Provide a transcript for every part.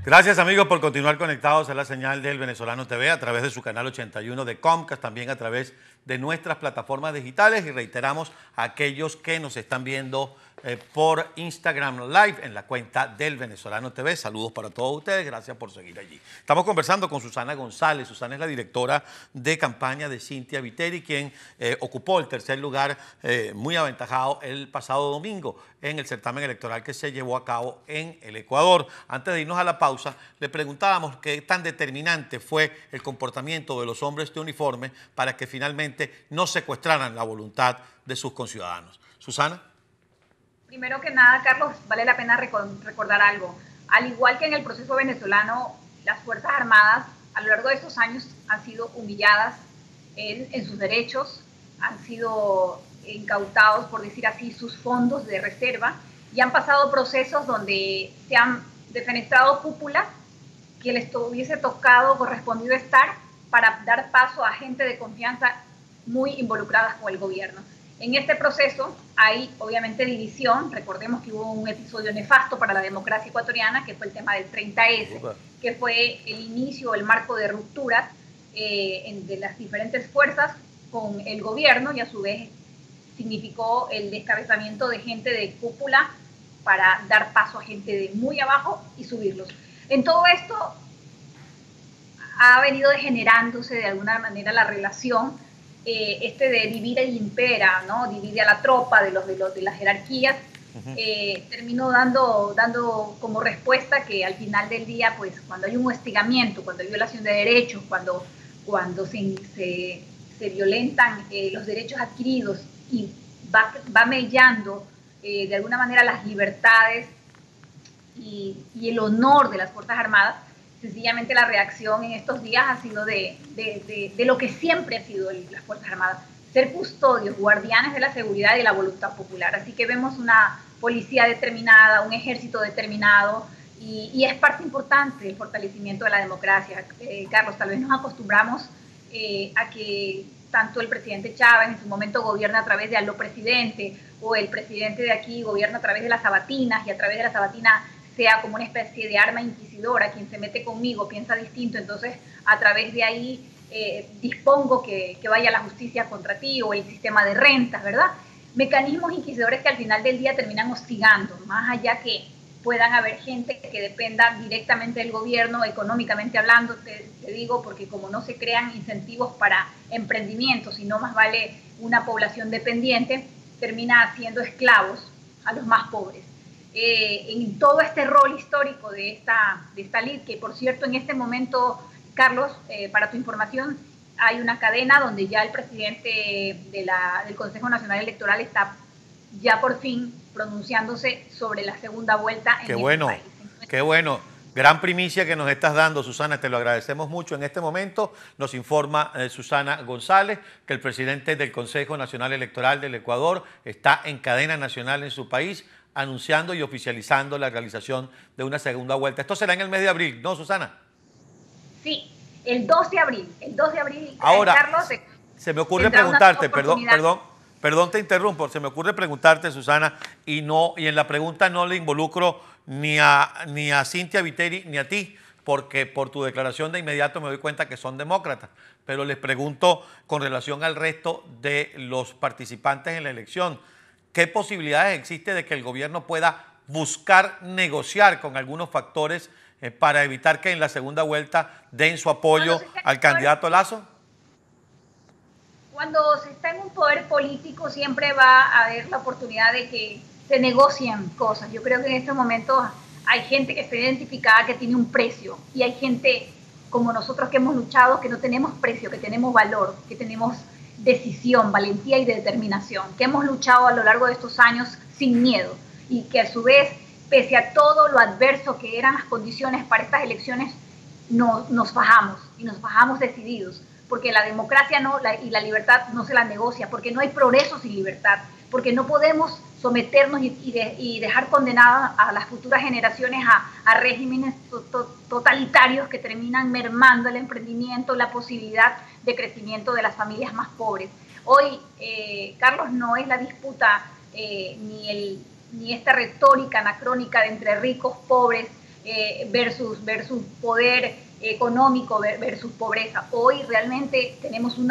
Gracias amigos por continuar conectados a la señal del Venezolano TV a través de su canal 81 de Comcast, también a través de nuestras plataformas digitales, y reiteramos a aquellos que nos están viendo por Instagram Live en la cuenta del Venezolano TV. Saludos para todos ustedes, gracias por seguir allí. Estamos conversando con Susana González. Susana es la directora de campaña de Cynthia Viteri, quien ocupó el tercer lugar muy aventajado el pasado domingo en el certamen electoral que se llevó a cabo en el Ecuador. Antes de irnos a la pausa, le preguntábamos qué tan determinante fue el comportamiento de los hombres de uniforme para que finalmente no secuestraran la voluntad de sus conciudadanos. Susana. Primero que nada, Carlos, vale la pena recordar algo. Al igual que en el proceso venezolano, las Fuerzas Armadas a lo largo de estos años han sido humilladas en sus derechos, han sido incautados, por decir así, sus fondos de reserva, y han pasado procesos donde se han defenestrado cúpulas que les hubiese tocado, correspondido estar para dar paso a gente de confianza muy involucradas con el gobierno. En este proceso hay obviamente división. Recordemos que hubo un episodio nefasto para la democracia ecuatoriana, que fue el tema del 30S, que fue el inicio, el marco de ruptura de las diferentes fuerzas con el gobierno, y a su vez significó el descabezamiento de gente de cúpula para dar paso a gente de muy abajo y subirlos. En todo esto ha venido degenerándose de alguna manera la relación de divide y impera, ¿no? Divide a la tropa de las jerarquías. Terminó dando como respuesta que al final del día, pues cuando hay un hostigamiento, cuando hay violación de derechos, cuando se violentan los derechos adquiridos y va mellando de alguna manera las libertades y el honor de las Fuerzas Armadas, sencillamente la reacción en estos días ha sido de lo que siempre ha sido las Fuerzas Armadas: ser custodios, guardianes de la seguridad y de la voluntad popular. Así que vemos una policía determinada, un ejército determinado, y es parte importante del fortalecimiento de la democracia. Carlos, tal vez nos acostumbramos a que tanto el presidente Chávez en su momento gobierna a través de Aló Presidente, o el presidente de aquí gobierna a través de las sabatinas, y a través de la sabatina sea como una especie de arma inquisidora: quien se mete conmigo piensa distinto, entonces a través de ahí dispongo que vaya la justicia contra ti, o el sistema de rentas, ¿verdad? Mecanismos inquisidores que al final del día terminan hostigando, más allá que puedan haber gente que dependa directamente del gobierno, económicamente hablando, te digo, porque como no se crean incentivos para emprendimientos, sino más vale una población dependiente, termina siendo esclavos a los más pobres. En todo este rol histórico de esta lid, que por cierto en este momento, Carlos, para tu información, hay una cadena donde ya el presidente del Consejo Nacional Electoral está ya por fin pronunciándose sobre la segunda vuelta en este país. Qué bueno. Gran primicia que nos estás dando, Susana, te lo agradecemos mucho. En este momento nos informa Susana González que el presidente del Consejo Nacional Electoral del Ecuador está en cadena nacional en su país, anunciando y oficializando la realización de una segunda vuelta. Esto será en el mes de abril, ¿no, Susana? Sí, el 2 de abril. El 2 de abril, ahora, Carlos, se me ocurre preguntarte, perdón, te interrumpo, se me ocurre preguntarte, Susana, y en la pregunta no le involucro ni a Cynthia Viteri ni a ti, porque por tu declaración de inmediato me doy cuenta que son demócratas, pero les pregunto con relación al resto de los participantes en la elección: ¿qué posibilidades existe de que el gobierno pueda buscar negociar con algunos factores para evitar que en la segunda vuelta den su apoyo al candidato Lazo? Cuando se está en un poder político siempre va a haber la oportunidad de que se negocien cosas. Yo creo que en estos momentos hay gente que está identificada que tiene un precio, y hay gente como nosotros que hemos luchado, que no tenemos precio, que tenemos valor, que tenemos decisión, valentía y determinación, que hemos luchado a lo largo de estos años sin miedo, y que a su vez, pese a todo lo adverso que eran las condiciones para estas elecciones, nos fajamos, y nos fajamos decididos, porque la democracia y la libertad no se la negocia, porque no hay progreso sin libertad, porque no podemos someternos y dejar condenadas a las futuras generaciones a regímenes totalitarios que terminan mermando el emprendimiento, la posibilidad de crecimiento de las familias más pobres. Hoy, Carlos, no es la disputa ni esta retórica anacrónica de entre ricos, pobres, versus poder económico versus pobreza. Hoy realmente tenemos un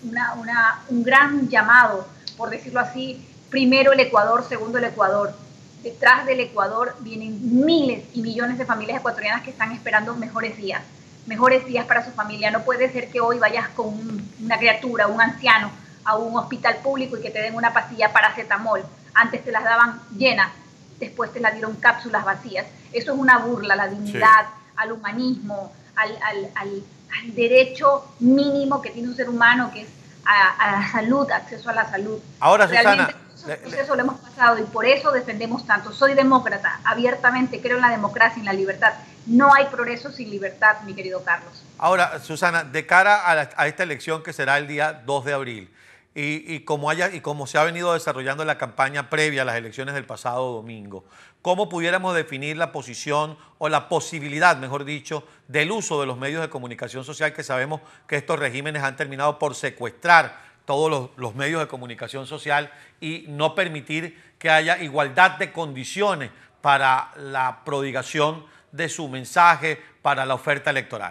gran llamado, por decirlo así, primero el Ecuador, segundo el Ecuador. Detrás del Ecuador vienen miles y millones de familias ecuatorianas que están esperando mejores días para su familia. No puede ser que hoy vayas con una criatura, un anciano, a un hospital público y que te den una pastilla paracetamol. Antes te las daban llenas, después te las dieron cápsulas vacías. Eso es una burla a la dignidad, sí, al humanismo, al derecho mínimo que tiene un ser humano, que es a la salud, acceso a la salud. Ahora, Susana, eso lo hemos pasado y por eso defendemos tanto. Soy demócrata, abiertamente creo en la democracia y en la libertad. No hay progreso sin libertad, mi querido Carlos. Ahora, Susana, de cara a esta elección que será el día 2 de abril, y como se ha venido desarrollando la campaña previa a las elecciones del pasado domingo, ¿cómo pudiéramos definir la posición o la posibilidad, mejor dicho, del uso de los medios de comunicación social, que sabemos que estos regímenes han terminado por secuestrar todos los medios de comunicación social y no permitir que haya igualdad de condiciones para la prodigación de su mensaje, para la oferta electoral?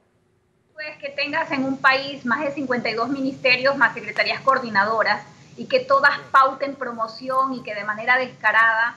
Pues que tengas en un país más de 52 ministerios, más secretarías coordinadoras, y que todas pauten promoción y que de manera descarada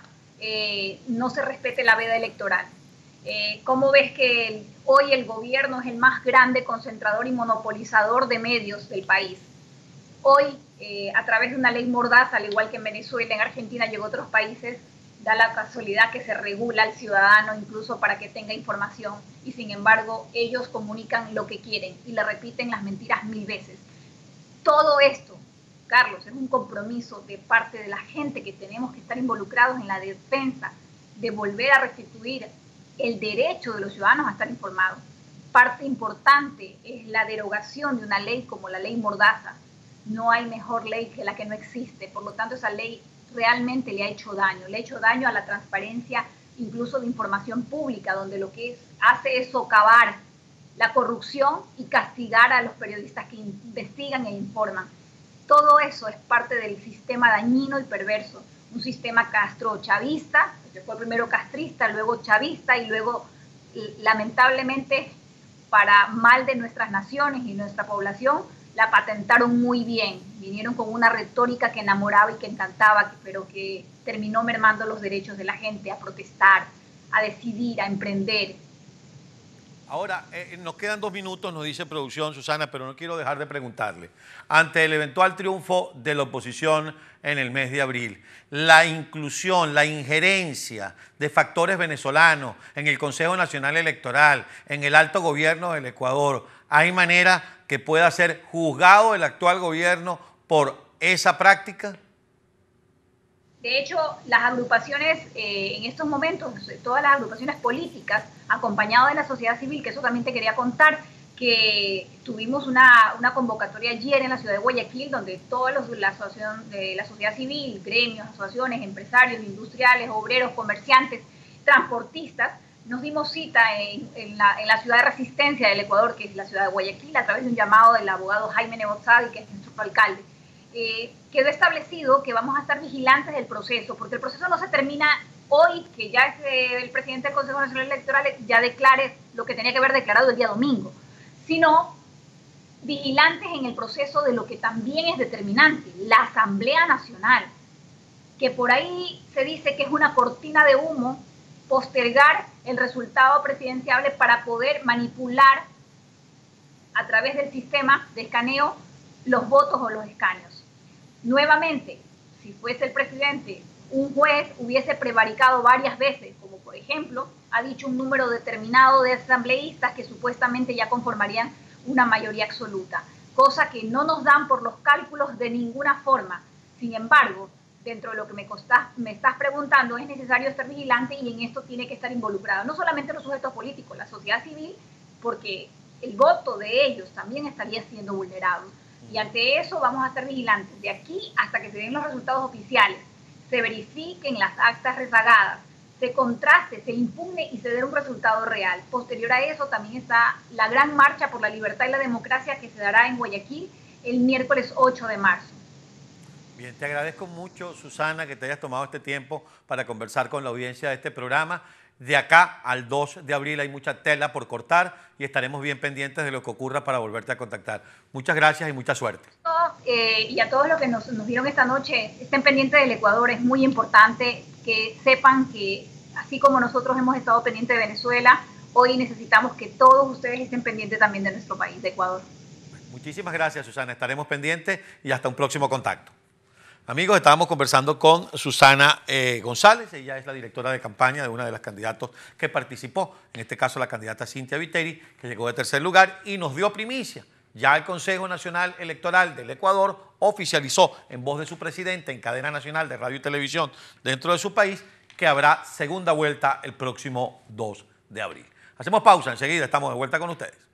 no se respete la veda electoral. ¿Cómo ves que hoy el gobierno es el más grande concentrador y monopolizador de medios del país? Hoy, a través de una ley mordaza, al igual que en Venezuela, en Argentina y en otros países, da la casualidad que se regula al ciudadano incluso para que tenga información y sin embargo ellos comunican lo que quieren y le repiten las mentiras 1000 veces. Todo esto, Carlos, es un compromiso de parte de la gente que tenemos que estar involucrados en la defensa de volver a restituir el derecho de los ciudadanos a estar informados. Parte importante es la derogación de una ley como la ley Mordaza. No hay mejor ley que la que no existe, por lo tanto esa ley realmente le ha hecho daño a la transparencia, incluso de información pública, donde lo que hace es socavar la corrupción y castigar a los periodistas que investigan e informan. Todo eso es parte del sistema dañino y perverso, un sistema castro-chavista, que fue primero castrista, luego chavista y luego, lamentablemente, para mal de nuestras naciones y nuestra población, la patentaron muy bien, vinieron con una retórica que enamoraba y que encantaba, pero que terminó mermando los derechos de la gente a protestar, a decidir, a emprender. Ahora, nos quedan 2 minutos, nos dice producción, Susana, pero no quiero dejar de preguntarle. Ante el eventual triunfo de la oposición en el mes de abril, la inclusión, la injerencia de factores venezolanos en el Consejo Nacional Electoral, en el alto gobierno del Ecuador, ¿hay manera que pueda ser juzgado el actual gobierno por esa práctica? De hecho, las agrupaciones en estos momentos, todas las agrupaciones políticas, acompañado de la sociedad civil, que eso también te quería contar, que tuvimos una convocatoria ayer en la ciudad de Guayaquil, donde toda la sociedad civil, gremios, asociaciones, empresarios, industriales, obreros, comerciantes, transportistas, nos dimos cita en la ciudad de resistencia del Ecuador, que es la ciudad de Guayaquil, a través de un llamado del abogado Jaime Nebozadi, que es nuestro alcalde. Quedó establecido que vamos a estar vigilantes del proceso, porque el proceso no se termina hoy, que ya es el presidente del Consejo Nacional Electoral ya declare lo que tenía que haber declarado el día domingo, sino vigilantes en el proceso de lo que también es determinante, la Asamblea Nacional, que por ahí se dice que es una cortina de humo, postergar el resultado presidencial para poder manipular a través del sistema de escaneo los votos o los escaños. Nuevamente, si fuese el presidente, un juez hubiese prevaricado varias veces, como por ejemplo, ha dicho un número determinado de asambleístas que supuestamente ya conformarían una mayoría absoluta, cosa que no nos dan por los cálculos de ninguna forma. Sin embargo, dentro de lo que me estás preguntando, es necesario estar vigilante y en esto tiene que estar involucrado no solamente los sujetos políticos, la sociedad civil, porque el voto de ellos también estaría siendo vulnerado. Y ante eso vamos a estar vigilantes de aquí hasta que se den los resultados oficiales, se verifiquen las actas rezagadas, se contraste, se impugne y se dé un resultado real. Posterior a eso también está la gran marcha por la libertad y la democracia que se dará en Guayaquil el miércoles 8 de marzo. Bien, te agradezco mucho, Susana, que te hayas tomado este tiempo para conversar con la audiencia de este programa De acá al 2 de abril hay mucha tela por cortar y estaremos bien pendientes de lo que ocurra para volverte a contactar. Muchas gracias y mucha suerte. Y a todos los que nos vieron esta noche, estén pendientes del Ecuador. Es muy importante que sepan que, así como nosotros hemos estado pendientes de Venezuela, hoy necesitamos que todos ustedes estén pendientes también de nuestro país, de Ecuador. Muchísimas gracias, Susana. Estaremos pendientes y hasta un próximo contacto. Amigos, estábamos conversando con Susana González. Ella es la directora de campaña de una de las candidatos que participó, en este caso la candidata Cynthia Viteri, que llegó de tercer lugar y nos dio primicia. Ya el Consejo Nacional Electoral del Ecuador oficializó en voz de su presidente en cadena nacional de radio y televisión dentro de su país que habrá segunda vuelta el próximo 2 de abril. Hacemos pausa, enseguida estamos de vuelta con ustedes.